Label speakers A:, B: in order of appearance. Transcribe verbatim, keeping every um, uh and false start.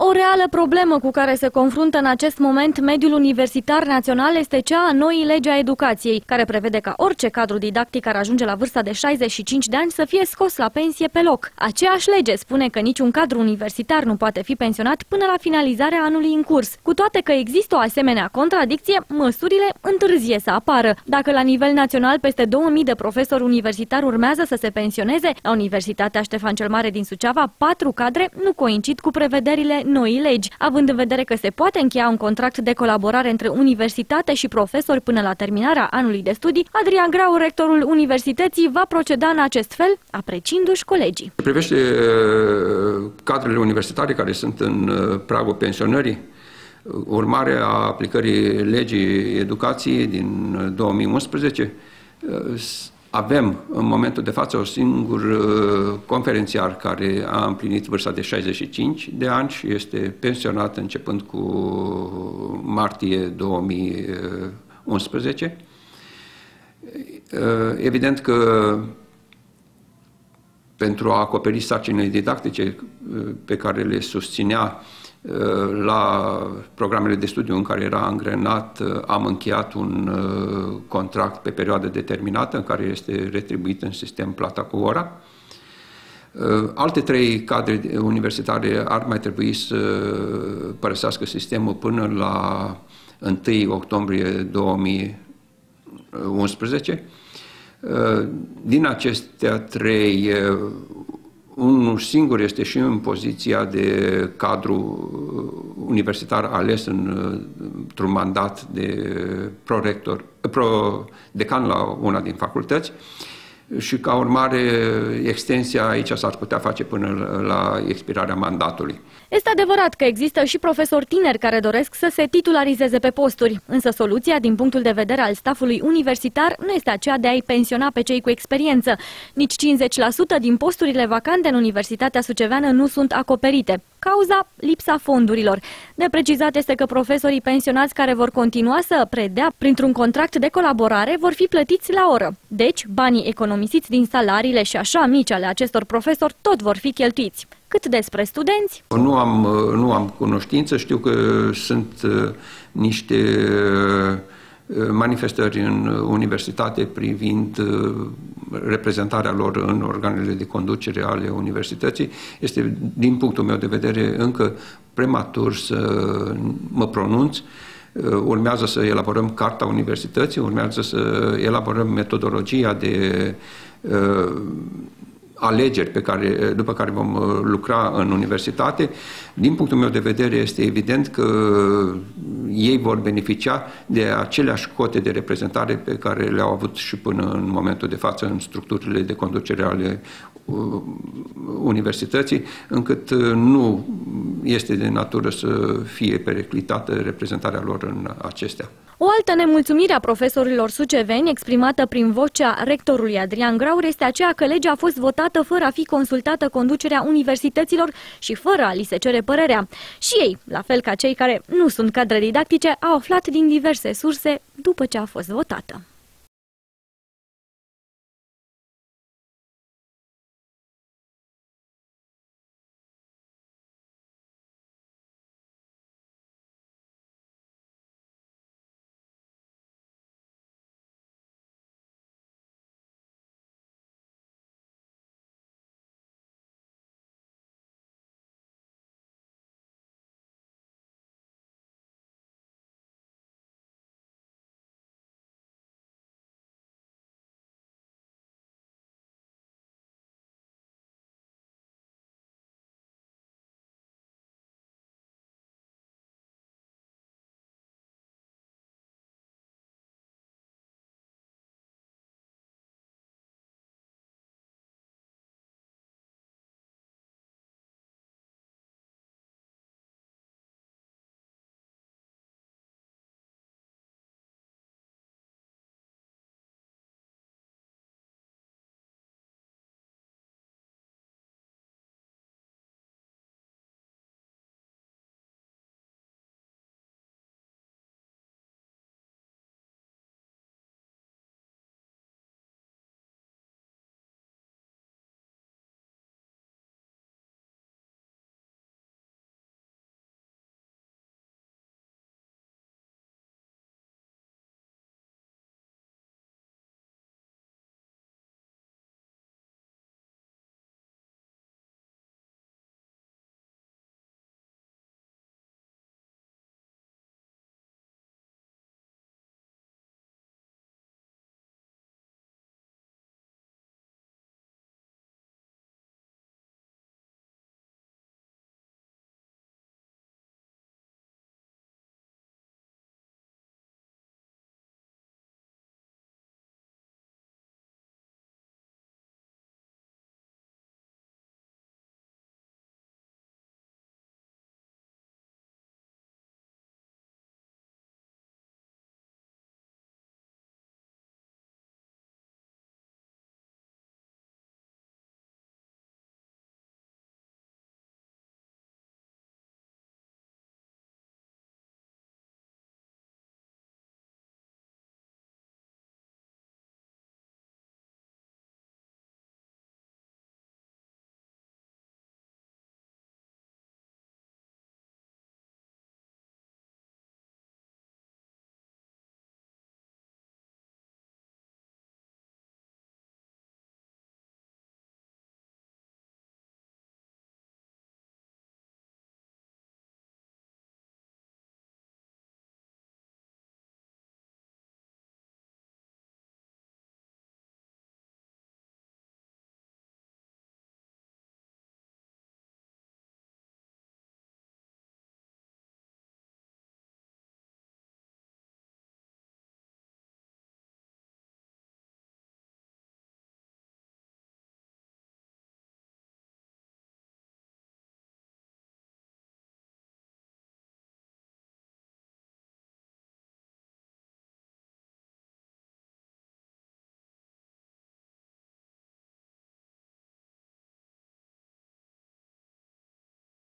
A: O reală problemă cu care se confruntă în acest moment mediul universitar național este cea a noii legi a educației, care prevede ca orice cadru didactic care ajunge la vârsta de șaizeci și cinci de ani să fie scos la pensie pe loc. Aceeași lege spune că niciun cadru universitar nu poate fi pensionat până la finalizarea anului în curs. Cu toate că există o asemenea contradicție, măsurile întârzie să apară. Dacă la nivel național peste două mii de profesori universitari urmează să se pensioneze, la Universitatea Ștefan cel Mare din Suceava, patru cadre nu coincid cu prevederile noii legi. Având în vedere că se poate încheia un contract de colaborare între universitate și profesori până la terminarea anului de studii, Adrian Grau, rectorul universității, va proceda în acest fel, apreciindu-și colegii.
B: Privește cadrele universitare care sunt în pragul pensionării, urmare a aplicării legii educației din două mii unsprezece, avem în momentul de față un singur conferențiar care a împlinit vârsta de șaizeci și cinci de ani și este pensionat începând cu martie două mii unsprezece. Evident că pentru a acoperi sarcinile didactice pe care le susținea la programele de studiu în care era angrenat, am încheiat un contract pe perioadă determinată în care este retribuit în sistem plata cu ora. Alte trei cadre universitare ar mai trebui să părăsească sistemul până la întâi octombrie două mii unsprezece. Din acestea trei, unul singur este și în poziția de cadru universitar ales într-un mandat de prorector, pro-decan la una din facultăți și ca urmare extensia aici s-ar putea face până la expirarea mandatului.
A: Este adevărat că există și profesori tineri care doresc să se titularizeze pe posturi, însă soluția din punctul de vedere al stafului universitar nu este aceea de a-i pensiona pe cei cu experiență. Nici cincizeci la sută din posturile vacante în Universitatea Suceveană nu sunt acoperite. Cauza? Lipsa fondurilor. De precizat este că profesorii pensionați care vor continua să predea printr-un contract de colaborare vor fi plătiți la oră. Deci, banii economisiți din salariile și așa mici ale acestor profesori tot vor fi cheltuiți. Cât despre studenți?
B: Nu am, nu am cunoștință, știu că sunt niște manifestări în universitate privind reprezentarea lor în organele de conducere ale universității. Este, din punctul meu de vedere, încă prematur să mă pronunț. Urmează să elaborăm Carta Universității, urmează să elaborăm metodologia de alegeri pe care, după care vom lucra în universitate. Din punctul meu de vedere este evident că ei vor beneficia de aceleași cote de reprezentare pe care le-au avut și până în momentul de față în structurile de conducere ale universității, încât nu este de natură să fie periclitată reprezentarea lor în acestea.
A: O altă nemulțumire a profesorilor suceveni, exprimată prin vocea rectorului Adrian Graur, este aceea că legea a fost votată fără a fi consultată conducerea universităților și fără a li se cere părerea. Și ei, la fel ca cei care nu sunt cadre didactice, au aflat din diverse surse după ce a fost votată.